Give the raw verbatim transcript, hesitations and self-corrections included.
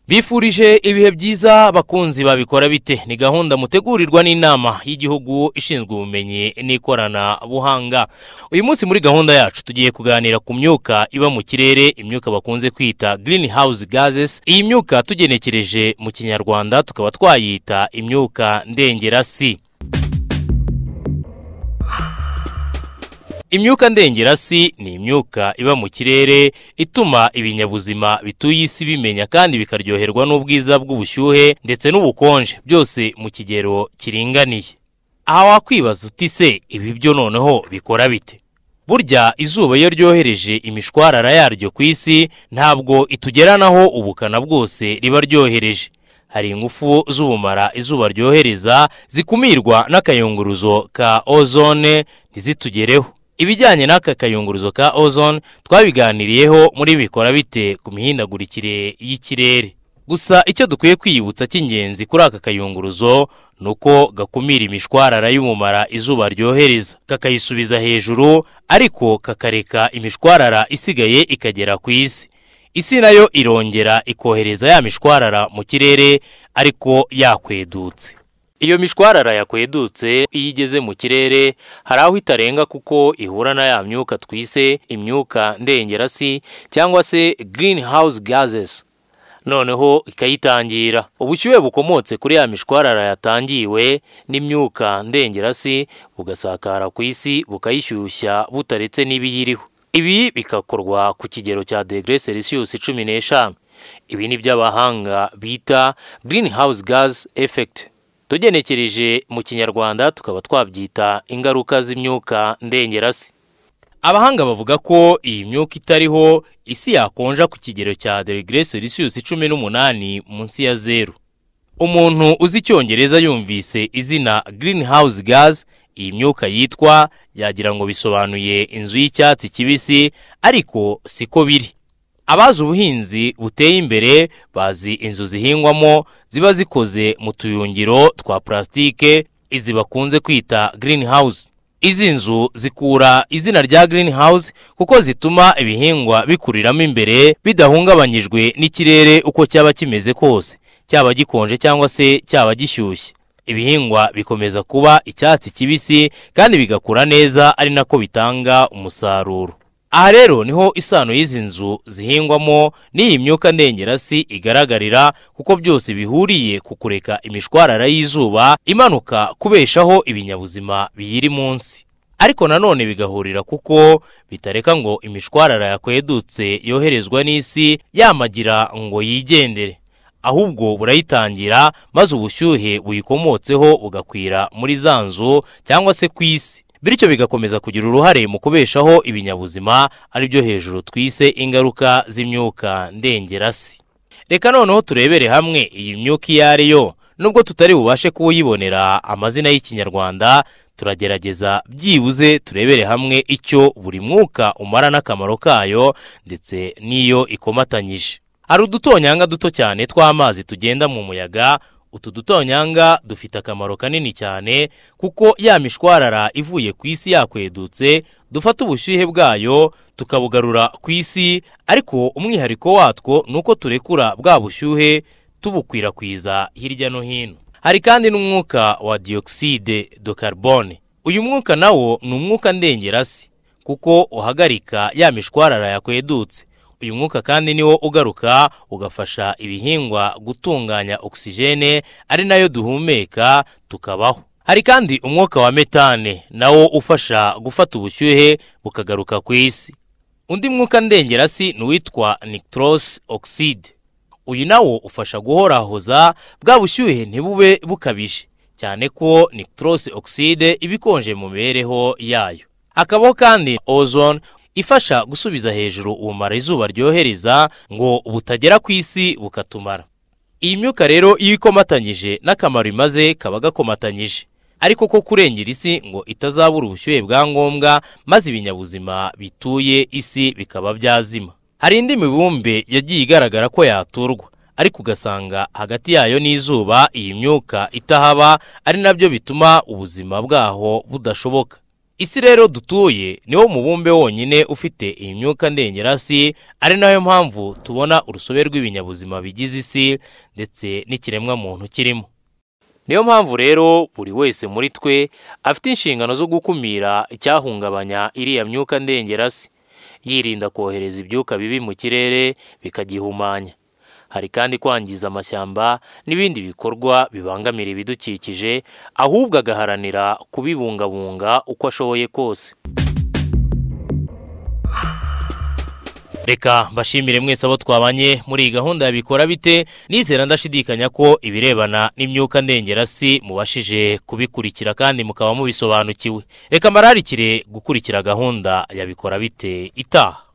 Bifurije ibihe byiza bakunzi babikora bite ni gahunda mutegurirwa n'inama y'igihugu ishinzwe ubumenyi n'ikorana buhanga. Uyu munsi muri gahunda yacu tugiye kuganira ku myuka iba mu kirere, imyuka bakunze kwita greenhouse gases. Iyi myuka tugenekereje mu Kinyarwanda tukaba twayita imyuka ndengerasi. Imyuka ndengerasi ni imyuka iba mu kirere ituma ibinyabuzima bituye isi bimenya kandi bikaryoherwa n'ubwiza bw'ubushyuhe ndetse n'ubukonje byose mu kigero kiringaniye. Aha wakwibaza uti se ibi byo noneho bikora bite? Burya izuba iyo ryohereje imishwarara yaryo ku isi ntabwo itugeranaho ubukana bwose riba ryohereje. Hari ingufu z'ubumara izuba ryohereza zikumirwa n'akayunguruzo ka ozone ntizitugereho. Ibijyanye n'aka kayunguruzo ka ozone twabiganiriyeho muri bikora bite ku mihindagurikire y'ikirere. Gusa icyo dukwiye kwiyibutsa cy'ingenzi kuri aka kayunguruzo nuko gakumira imishwarara y'umumara izuba ryohereza kakayisubiza hejuru, ariko kakareka imishwarara isigaye ikagera ku isi. Isi nayo irongera ikohereza ya mishwarara mu kirere ariko yakwedutse. Iyo mishwarara yakwedutse iyo igeze mu kirere hari aho itarenga kuko ihura na ya myuka twise imyuka ndengerasi cyangwa se greenhouse gases, noneho ikayitangira. Ubushyuhe bukomotse kuri ya mishwarara yatangiwe n'imyuka ndengerasi bugasakara ku isi bukayishyushya butaretse n'ibiyiriho. Ibi bikakorwa ku kigero cya degree Celsius cumi n'eshanu. Ibi ni by'abahanga bita greenhouse gas effect. Tugenekereje mu Kinyarwanda tukaba twabyita ingaruka z'imyuka ndengerasi. Abahanga bavuga ko iyi myuka itariho isi yakonja ku kigero cya degree Celsius cumi n'umunani munsi ya zero. Umuntu uzi Icyongereza yumvise izina greenhouse gas, iyi myuka yitwa yagira ngo bisobanuye inzu y'icyatsi kibisi, ariko siko biri. Abazi ubuhinzi buteye imbere bazi inzu zihingwamo ziba zikoze mu tuyungiro twa plastike, izi bakunze kwita greenhouse. Izi nzu zikura izina rya greenhouse kuko zituma ibihingwa bikuriramo imbere bidahungabanyijwe n'ikirere uko cyaba kimeze kose, cyaba gikonje cyangwa se cyaba gishyushye. Ibihingwa bikomeza kuba icyatsi kibisi kandi bigakura neza, ari nako bitanga umusaruro. Aha rero niho isano y'izi nzu zihingwamo n'iyi myuka ndengerasi igaragarira, kuko byose bihuriye ku kureka imishwarara y'izuba imanuka kubeshaho ibinyabuzima biyiri munsi. Ariko nanone bigahurira kuko bitareka ngo imishwarara yakwedutse yoherezwa n'isi yamagira ngo yigendere, ahubwo burayitangira maze ubushyuhe buyikomotseho bugakwira muri za nzu cyangwa se ku isi, bityo bigakomeza kugira uruhare mu kubeshaho ibinyabuzima, ari byo hejuru twise ingaruka z'imyuka ndengerasi. Reka noneho turebere hamwe iyi myuka iyo ari yo. Nubwo tutari bubashe kuwuyibonera amazina y'Ikinyarwanda, turagerageza byibuze turebere hamwe icyo buri mwuka umara n'akamaro kayo ndetse n'iyo ikomatanyije. Hari udutonyanga duto cyane tw'amazi tugenda mu muyaga. Utu dutonyanga dufite akamaro kanini cyane kuko ya mishwarara ivuye ku isi yakwedutse dufata ubushyuhe bwayo tukabugarura ku isi, ariko umwihariko watwo nuko turekura bwa bushyuhe tubukwirakwiza hirya no hino. Hari kandi n'umwuka wa dioxide de carbone. Uyu mwuka nawo ni umwuka ndengerasi kuko uhagarika ya mishwarara yakwedutse. Uyu mwuka kandi niwo ugaruka ugafasha ibihingwa gutunganya oksijene, ari nayo duhumeka tukabaho. Hari kandi umwuka wa metane nawo ufasha gufata ubushyuhe bukagaruka ku isi. Undi mwuka ndengerasi ni witwa nitrous oxide. Uyu nawo ufasha guhorahoza bwa bushyuhe ntibube bukabije, cyane ko nitrous oxide ibikonje mu mibereho yayo. Hakabaho kandi ozone ifasha gusubiza hejuru ubumara izuba ryohereza ngo butagera ku isi bukatumara. Iyi myuka rero iyo ikomatanyije n'akamaro imaze kaba gakomatanyije, ariko ko kurengera isi ngo itazabura ubushyuhe bwa ngombwa maze ibinyabuzima bituye isi bikaba byazima. Hari indi mibumbe yagiye igaragara ko yaturwa, ariko ugasanga hagati yayo n'izuba iyi myuka itahaba, ari nabyo bituma ubuzima bwaho budashoboka. Isi rero dutuye niwo mubumbe wonyine ufite iyi myuka ndengerasi, ari nayo mpamvu tubona urusobe rw'ibinyabuzima bigize isi ndetse n'ikiremwa muntu kirimo. Niyo mpamvu rero buri wese muri twe afite inshingano zo gukumira icyahungabanya iriya myuka ndengerasi, yirinda kohereza ibyuka bibi mu kirere bikagihumanya. Hari kandi kwangiza amashyamba n'ibindi bikorwa bibangamira ibidukikije, ahubwo agaharanira kubibungabunga uko ashoboye kose. Reka mbashimire mwese abo twabanye muri iyi gahunda yabikora bite, nizera ndashidikanya ko ibirebana n'imyuka ndengerasi mubashije kubikurikira kandi mukaba mubisobanukiwe. Reka mararikire gukurikira gahunda yabikora bite itaha.